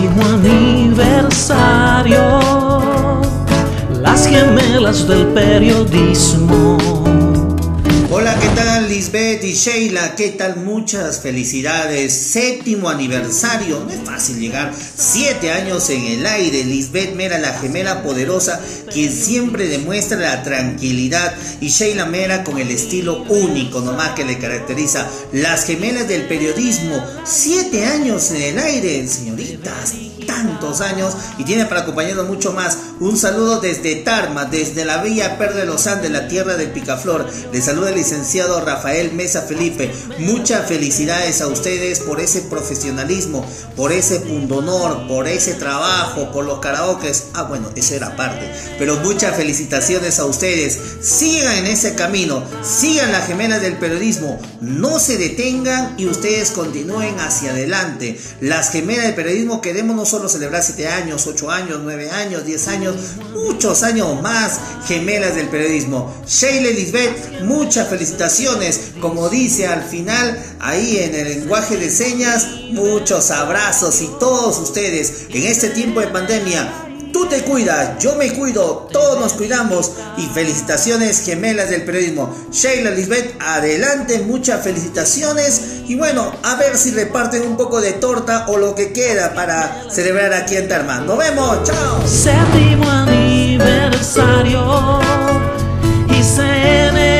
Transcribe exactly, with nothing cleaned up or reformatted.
séptimo aniversario, las gemelas del periodismo. Hola, ¿qué tal Lisbeth y Sheila? ¿Qué tal? Muchas felicidades. Séptimo aniversario. No es fácil llegar siete años en el aire. Lisbeth Mera, la gemela poderosa, quien siempre demuestra la tranquilidad, y Sheila Mera con el estilo único nomás que le caracteriza. Las gemelas del periodismo. Siete años en el aire, señoritas. Tantos años, y tiene para acompañarnos mucho más. Un saludo desde Tarma, desde la bella Perla de los Andes, la tierra del picaflor. Les saluda el licenciado Rafael Mesa Felipe. Muchas felicidades a ustedes por ese profesionalismo, por ese pundonor, por ese trabajo, por los karaokes. Ah, bueno, eso era parte. Pero muchas felicitaciones a ustedes. Sigan en ese camino, sigan las gemelas del periodismo, no se detengan y ustedes continúen hacia adelante. Las gemelas del periodismo queremos no solo celebrar siete años, ocho años, nueve años, diez años, muchos años más, gemelas del periodismo. Sheila y Lisbeth, muchas felicitaciones. Como dice al final, ahí en el lenguaje de señas, muchos abrazos, y todos ustedes en este tiempo de pandemia. Tú te cuidas, yo me cuido, todos nos cuidamos, y felicitaciones, gemelas del periodismo. Sheila, Lisbeth, adelante, muchas felicitaciones, y bueno, a ver si reparten un poco de torta o lo que queda para celebrar aquí en Tarma. Nos vemos, chao. Séptimo aniversario y se